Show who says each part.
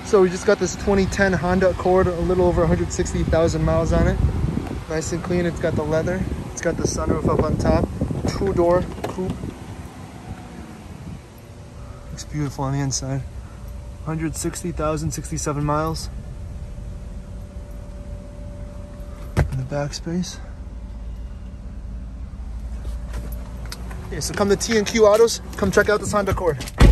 Speaker 1: So we just got this 2010 Honda Accord, a little over 160,000 miles on it. Nice and clean. It's got the leather. It's got the sunroof up on top. Two-door coupe. Looks beautiful on the inside. 160,000, 67 miles. In the back space. Yeah, so come to T&Q Autos. Come check out this Honda Accord.